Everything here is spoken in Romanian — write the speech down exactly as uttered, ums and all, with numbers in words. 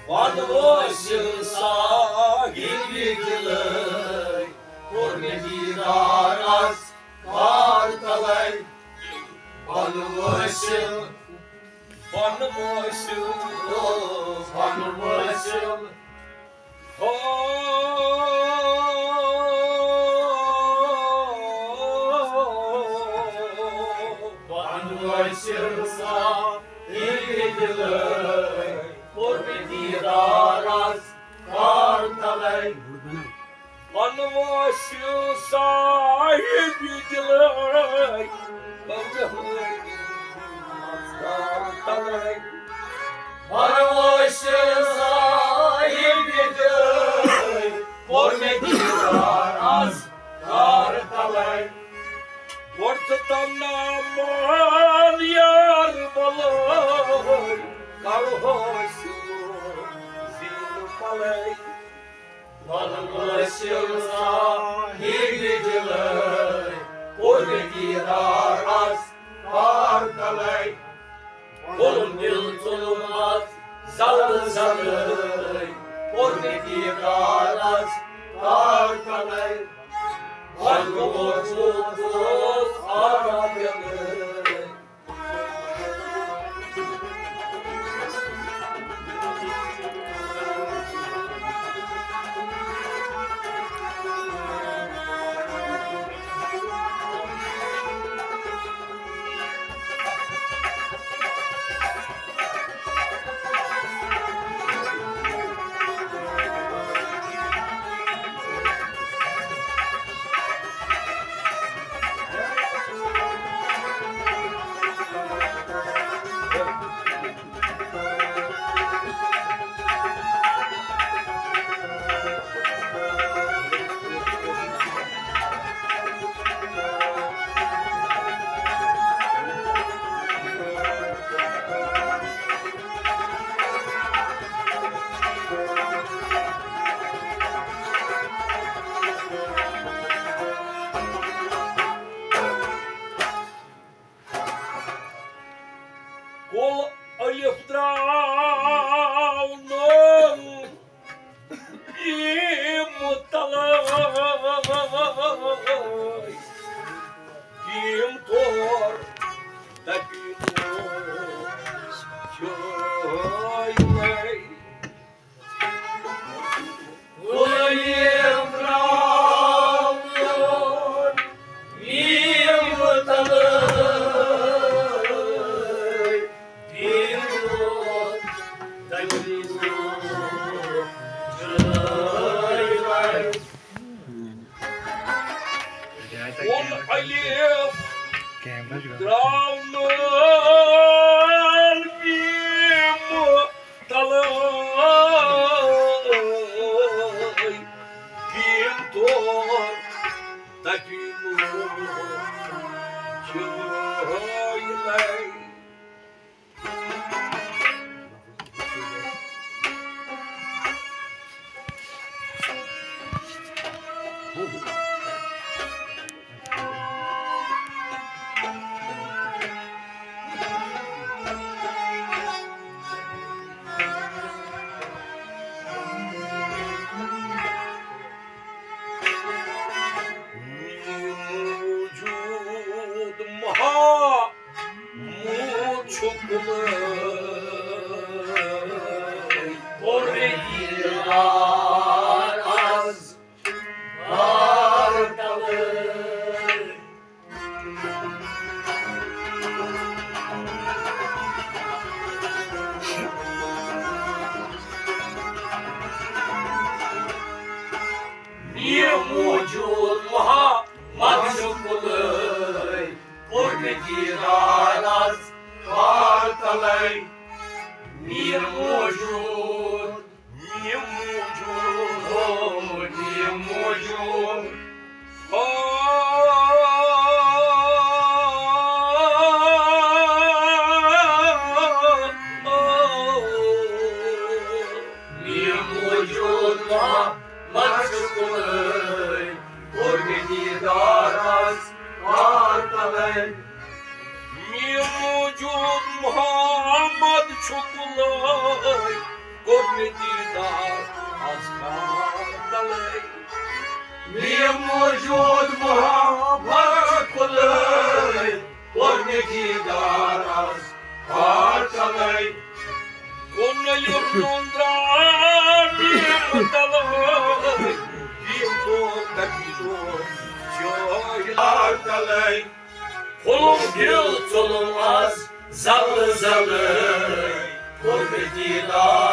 Vanvasın sahibi kılay, Hürmeti daraz kartalay. Vanvasın, vanvasın, vanvasın. Vanvasın sahibi kılay, Hürmeti daraz kartalay. Vanvasın sahibi kılay, kartalay. Vanvasın sahibi kılay, Hürmeti daraz kartalay. Ortadan aman yar balay, karhoşum zilmalay. Vanvasın sahibi kılay, Hürmeti daraz kartalay. Kolum dil tulmaz sarı sarı, Hürmeti daraz kartalay. Vanvasız arayanır. Kol alif dravnun imtalay, kim tor tapinus çoylay. Kol alif dravnun imtalay, Kol alif dravnun imtalay, kim tor tapinus çoylay. Mevcut maha muçuklay, Hürmeti daraz kartalay. Mevcut maha muçuklay, Hürmeti daraz kartalay. Mir mevcut, mir mevcut, mir mevcut. Mir mevcut maçuklay, Hürmeti daraz kartalay. Mevcut Muhammed Юрнундра, Бимуталой, Бимутакиду, Joyartalay, Kolum gül, solum az, zallı zallı, Korketi dağ.